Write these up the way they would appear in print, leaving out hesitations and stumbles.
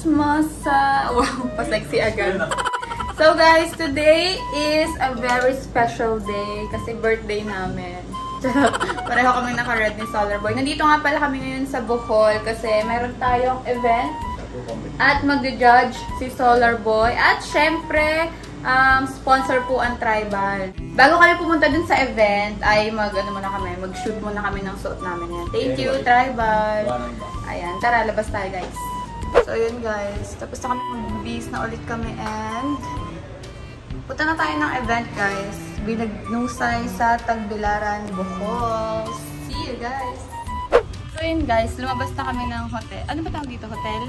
chismosa. Wow, pa-sexy agad. So guys, today is a very special day kasi birthday namin. Pareho kami naka-red ni Solar Boy. Nandito nga pala kami ngayon sa Bohol kasi meron tayong event at mag-judge si Solar Boy. At syempre, sponsor po ang Tribal. Bago kami pumunta dun sa event, ay mag-shoot muna kami ng suot namin yan. Thank you, Tribal. Ayan, tara, labas tayo guys. So, yun guys. Tapos na kami mag-bis na ulit kami and punta na tayo ng event guys. Binagnusay sa Tagbilaran, Bohol. See you guys! So, yun guys. Lumabas na kami ng hotel. Ano ba tawag dito? Hotel?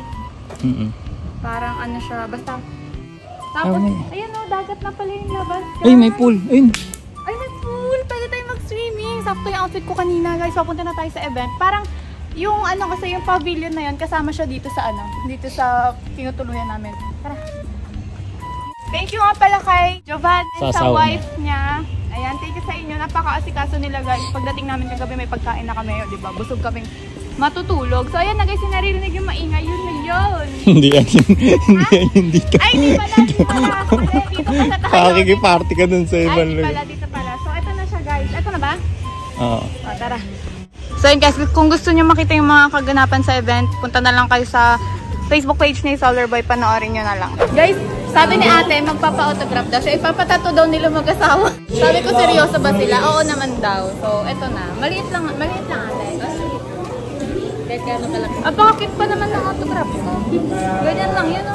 Parang ano siya. Basta tapos, ayan o, dagat na pala yung labas. Ay, may pool. Ayun. Ay, may pool. Pwede tayo mag-swimming. Sakto yung outfit ko kanina, guys. Papunta na tayo sa event. Parang, yung ano kasi, yung pavilion na yun, kasama siya dito sa ano, dito sa tinutuluyan namin. Tara. Thank you nga pala kay Giovanni sa wife niya. Ayan, thank you sa inyo. Napaka-asikaso nila, guys. Pagdating namin kagabi, may pagkain na kami, di ba? Busog kaming matutulog. So, ayan na guys, naririnig yung maingay. Yun na yun. Hindi yan dito. Ay, di pala, dito pala tayo. Pakikiparty ka dun sa ibang lugar. Ay, dito pala. So, ito na siya guys. Ito na ba? Oo. O, tara. So, yun guys, kung gusto nyo makita yung mga kaganapan sa event, punta na lang kayo sa Facebook page ni Solar Boy. Panoorin nyo na lang. Guys, sabi ni ate, magpapa-autograph daw siya. Ipapatato daw nila mag-asawa. Sabi ko, seryoso ba sila? Oo naman daw. So, ito na. Maliit lang ate. Kahit gano'n kalaki. Pakakit pa naman ng autograph ko. Ganyan lang, yun o.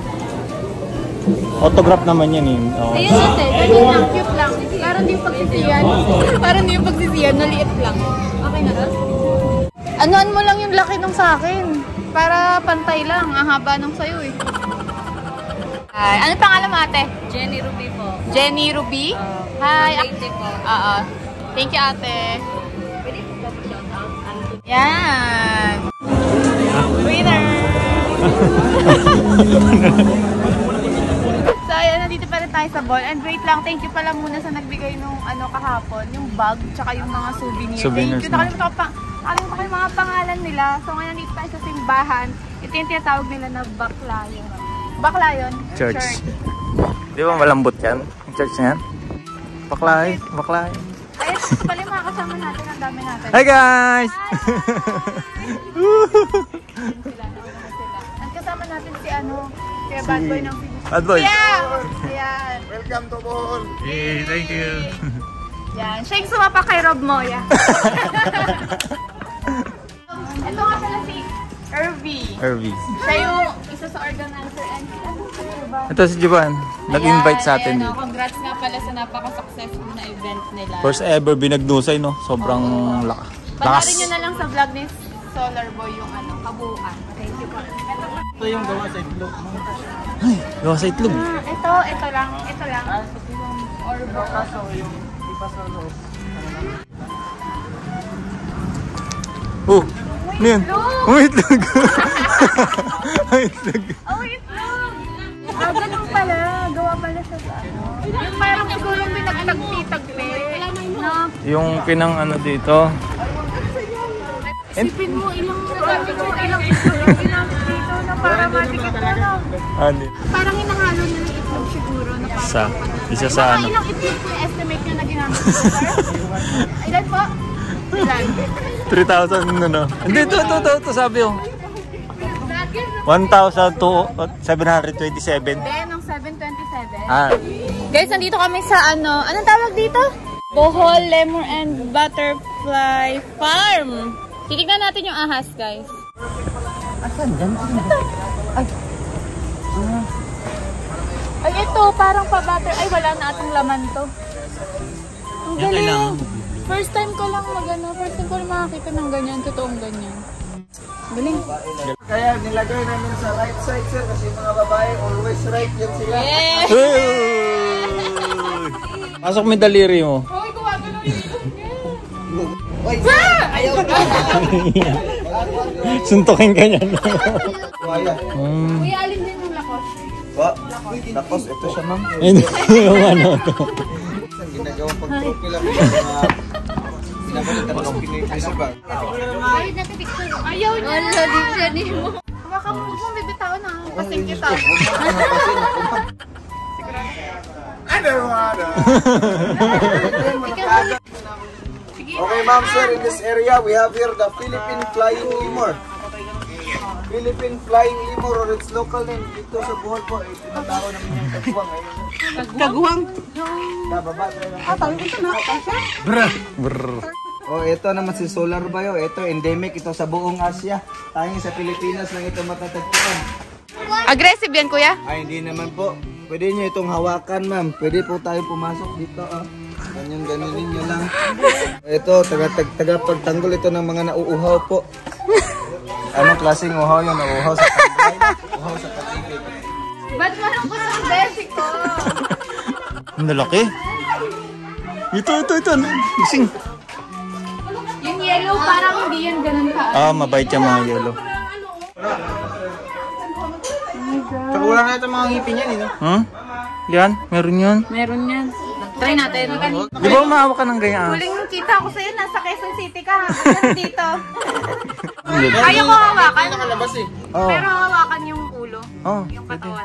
Autograph naman yan eh. Oh. Ayun ate, ganyan lang, cute lang. Parang di yung pagsisiyan. Parang di yung pagsisiyan, maliit lang. Okay na rin? Anuan mo lang yung laki nung sa akin. Para pantay lang, ang haba nung sayo eh. Ay, ano pangalan mo ate? Jenny Ruby po. Jenny Ruby? Hi. Po. Thank you ate. Pwede po ba shout out? Yan! Winner! So, ayan, nandito pa rin tayo sa ball. And wait lang, thank you pala muna sa nagbigay nung kahapon, yung bag, tsaka yung mga souvenirs. Thank you. Nakalimutan ko yung mga pangalan nila. So, ngayon dito tayo sa simbahan. Ito yung tinatawag nila na Baclayon. Baclayon? Church. Di ba malambot yan? Yung church na yan? Baklay. Ayun, ito pala yung mga kasama natin. Ang dami natin. Hi guys! Hi! Ang kasama natin si kaya Bad Boy ng Philippines. Bad Boy! Yeah! Ayan. Welcome to Bohol! Hey, thank you! Yan. Siya yung sumapa kay Rob Moya. Ito nga pala si Irvy. Siya yung isa sa organizer and ito si Juban. Nag-invite sa atin. Congrats nga pala sa napaka-successful na event nila. First ever binagnusay, no? Sobrang lakas. Panoorin nyo na lang sa vlog ni Solar Boy yung kabuuan. Thank you po. Ito yung gawa sa itlog. Ay, gawa sa itlog. Ito lang. Yung orbo. Kaso yung ipa sa loob. Oh, ano yan? Itlog! Itlog! Ganun pala. Gawa pala siya sa yung parang siguro pinagtagpi-tagpi. Yung pinang dito. Isipin mo, ilang itlog dito na para matikit na. Parang hinahalo na ng itlog siguro na parang isa sa ilang itlog po yung estimate nyo na ginamit ko, sir? Ilan po? Ilan? 3,000 Hindi, ito sabi yung 1,727. Then, ng 727. Guys, nandito kami sa anong tawag dito? Bohol Lemon and Butterfly Farm. Titignan natin yung ahas, guys. Asan? Diyan? Ay, ito, parang pa-butter. Ay, wala na atong laman to. Ang galing. First time ko lang makakita ng ganyan, totoong ganyan. Galing. Kaya nilagay namin sa right side sir kasi mga babae always right yan sila. Yeah! Pasok may daliri mo. Hoy, gumagano yung ilog niya. Uy! Ayaw ka! Suntukin ka niyan. Kuya, alin din yung lakos? Lakos, ito siya ma'am. Yung to. Ginagawang pag-trophy lang. Pinabalitan ng Pinoy sa bag. Ayaw niya. Wala, di siya ni mo. Baka mo bibitawan na. Pasing kita. Okay, ma'am, sir, in this area, we have here the Philippine Flying Lemur. Philippine Flying Lemur, or its local name dito sa Bohol po, ay tinatawag namin yung kagwang. Kagwang? Baba tayo ng tawag ito na. Oh, ito naman si Solar Bayo. Ito, endemic ito sa buong Asia. Tanging sa Pilipinas lang ito matatagpuan. Aggressive yan, kuya? Ay, hindi naman po. Pwede nyo itong hawakan, ma'am. Pwede po tayo pumasok dito, oh. Ganyan nyo lang. Ito, taga-pagtanggol ito ng mga nauuhaw po. Anong klaseng uhaw yun? Nauuhaw sa tambay? Uhaw sa katibig. Ba't malungkot ang basic ko? Ang lalaki. Ito. Gising. Yung yellow, parang hindi yan ganun ka. Mabait yung mga yellow. Kakulang na ito mga ngipin yan, no? Yan, meron yan. Meron yan. Try natin. Di ba umahawak ka ng ganyan? Huling kita ko sa'yo, nasa Quezon City ka. Nandito. Ayaw ko hawakan. Nakalabas eh. Pero hawakan yung ulo. Oh, Yung katawan.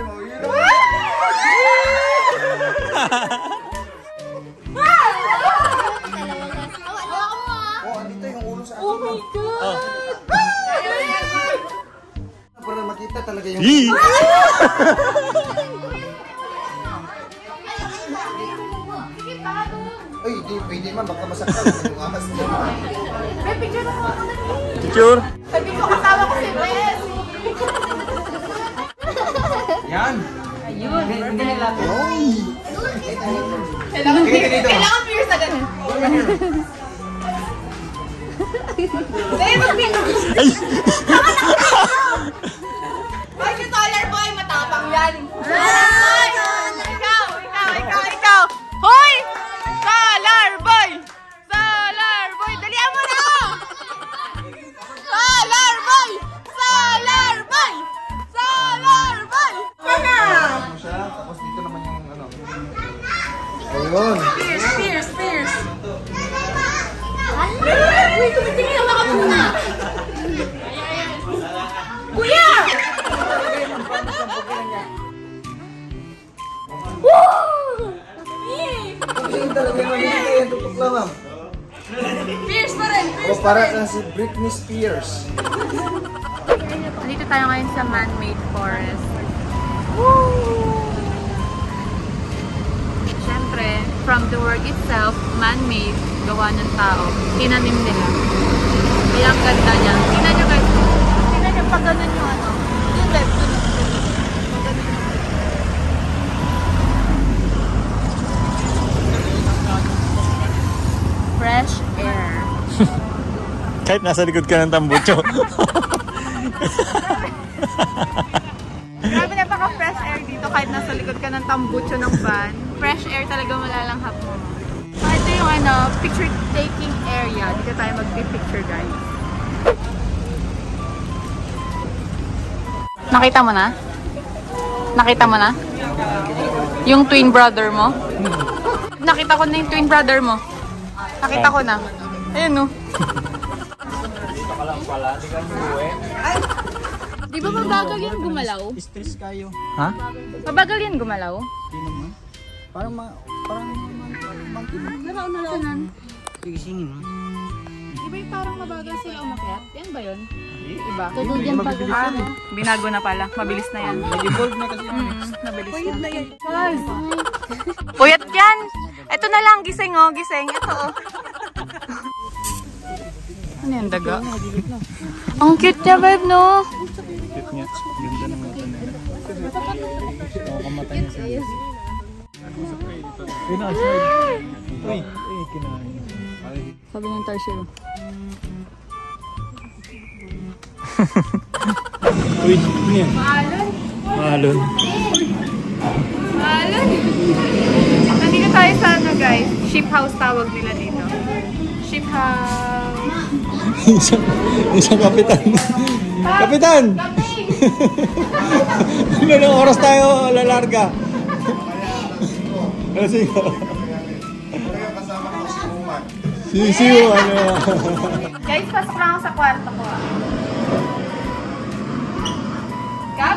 Oh, andito yung ulo sa akin. Oh my God! Para makita talaga yung... Yee! Ay, di pwede man. Baka masakal. Yung amas niya. Picture mo ako na. Picture. Sabi ko kasama ko si Wes. Yan. Ayun. Kailangan Kailangan fierce na ganun. Dahil mag-fierce. Ay! Ay, si Solar Boy, matapang yan. Ay! Ikaw! Hoy! Solar Boy! Solar Boy! Dalihan mo na! Solar Boy! Solar Boy! Solar Boy! Sana! siya. Tapos dito naman yung ano. Ayun. Fierce! Uy, tumitingin ang mga muna! Kuya! Woo! Tingin talaga yung manigay yung tutok lang, ma'am. Fierce pa rin! O para kang si Britney Spears. Nandito tayo ngayon sa man-made forest. Woo! Siyempre, from the work itself, man-made, gawa ng tao, tinanim nila. Kaya ang ganda niya. Tingnan nyo guys. Tingnan nyo pag ganun yung ano. Yung left. Fresh air. Kahit nasa likod ka ng tambucho. Grabe, napaka-fresh air dito kahit nasa likod ka ng tambucho ng van. Fresh air talaga malalanghap mo. So, ito yung picture taking area. Dito tayo mag-picture, guys. Nakita mo na? Nakita mo na? Yung twin brother mo? Nakita ko na yung twin brother mo. Nakita ko na. Ayun, no? Di ba mabagal yan gumalaw? Stress kayo. Ha? Mabagal yan gumalaw? Hindi naman. Parang monkey. Naraunan. Gisingin mo. Di ba yung parang mabagal sila umakyat? Yan ba yun? Iba? Tulog yan pag Binago na pala. Mabilis na yan. Nag-evolve na kasi. Mabilis na. Yan. Puyat yan! Ito na lang, gising oh, gising. Ito oh. Ano yung daga? Ang cute niya, babe, no? Cute niya. Ganda naman ito na. Oo, kamata niya siya. Uy, na-aside. Uy, kinain. Sabi ng Tarsilo. Uy, ano yan? Maalon? Maalon. Maalon? Nandito tayo sa ano, guys. Ship house tawag nila dito. Ship house. Isang kapitan. Kapitan! Ilang oras tayo lalarga? Kasi sisiw, ano. Guys, pasok lang ako sa kwarto ko. Gab?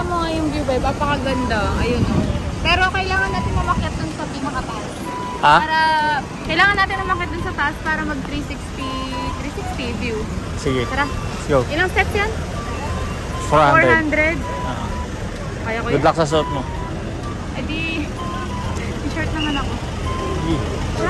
mo nga yung view, babe. Napakaganda. Ayun, oh. Pero kailangan natin umakyat dun sa pinakataas. Ha? Para, kailangan natin umakyat dun sa taas para mag 360 view. Sige. Tara. Let's go. Ilang steps yan? 400. 400. Kaya ko Good luck sa suot mo. Eh di, t-shirt naman ako. Sige. Tara.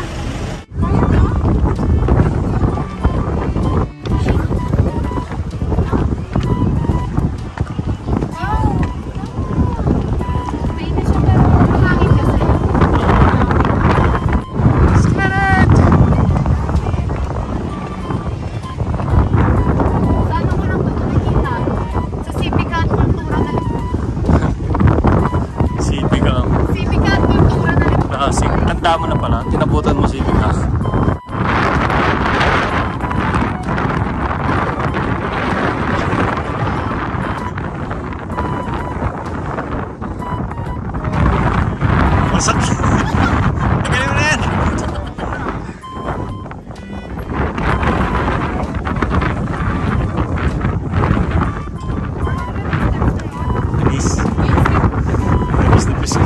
Tanda mo na pala, tinabutan mo si Pinas. Masak! Magaling mo na yan! Bilis. Bilis na bilis.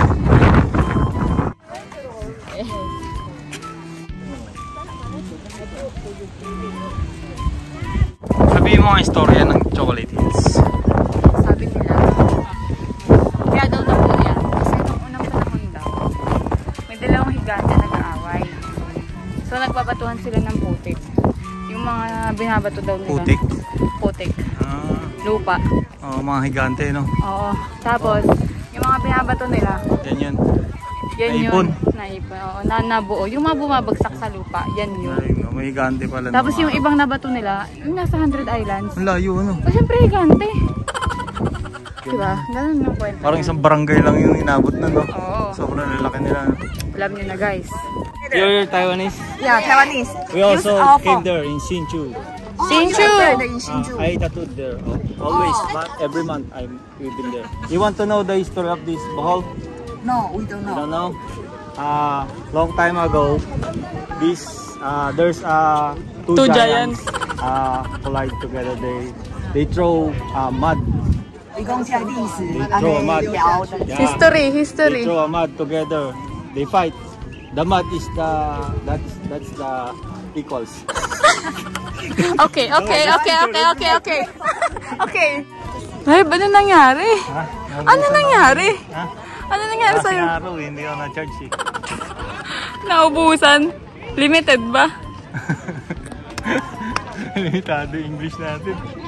Sabihin mo ang istorya ng Chocolate Hills. Sabi nila, kaya daw na po yan. Kasi nung unang panahon daw, may dalawang higante nag-aaway. So nagbabatuhan sila ng putik. Yung mga binabato daw nila. Putik? Putik. Lupa. Oo, mga higante, no? Oo. Tapos, yung mga binabato nila, Yan yun. yan Naipon. yun. Naipon. Oo, nabuo. Yung mga bumabagsak sa lupa, yan yun. Ay, may higante pala. Tapos yung ibang nabato nila, yung nasa 100 Islands. Ang layo, ano? O, syempre higante. Diba? Ganun yung kwento. Parang isang barangay lang yung inabot na, no? Oo. Sobrang lalaki nila. Alam nyo na, guys. You're Taiwanese? Yeah, Taiwanese. We also Use our came phone. there in Hsinchu. Sinchu! In Hsinchu. I tattooed there. Always, every month we've been there. You want to know the history of this Bohol? No, we don't You know. don't know? Long time ago, this there's two giants collide together. They throw mud. 你讲下历史， They throw mud. 聊的。 Yeah. History, They history. throw a mud together. They fight. The mud is that's the equals. Okay. Okay. Ay, ano nangyari? Ano nangyari? Ha? Ano nangyari Kasi sa'yo? araw hindi ako na-charge eh. Naubusan? Limited ba? Limitado English natin.